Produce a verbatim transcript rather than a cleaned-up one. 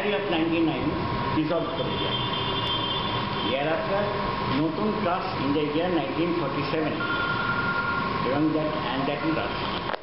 January of ninety-nine dissolved করে যায়। Thereafter নতুন trust in the year nineteen forty-seven এবং that and that is